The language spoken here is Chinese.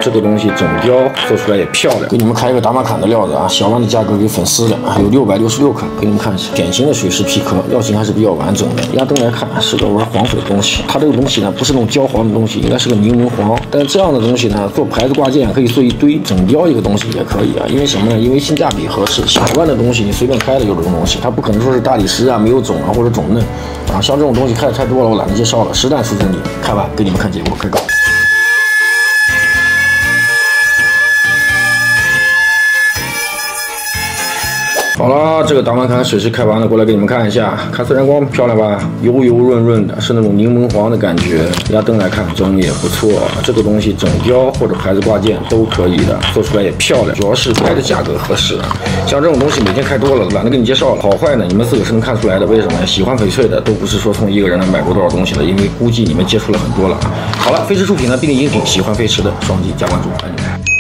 这个东西整雕做出来也漂亮。给你们开一个达玛坎的料子啊，小万的价格给粉丝的，有666克，给你们看一下，典型的水石皮壳，料型还是比较完整的。压灯来看是个玩黄水的东西，它这个东西呢不是那种焦黄的东西，应该是个柠檬黄。但是这样的东西呢，做牌子挂件可以做一堆，整雕一个东西也可以啊。因为什么呢？因为性价比合适。小万的东西你随便开的有这种东西，它不可能说是大理石啊没有种啊或者种嫩啊，像这种东西开的太多了，我懒得介绍了。实弹出真理，开完给你们看结果，开搞。好了，这个达玛坎水石开完了，过来给你们看一下，看自然光漂亮吧？油油润润的，是那种柠檬黄的感觉。压灯来看，真也不错。这个东西整雕或者牌子挂件都可以的，做出来也漂亮，主要是开的价格合适。像这种东西每天开多了，懒得给你介绍了。好坏呢，你们自个是能看出来的。为什么？喜欢翡翠的都不是说从一个人买过多少东西的，因为估计你们接触了很多了啊。好了，飞驰出品呢，必定精品，喜欢飞驰的双击加关注，爱你们。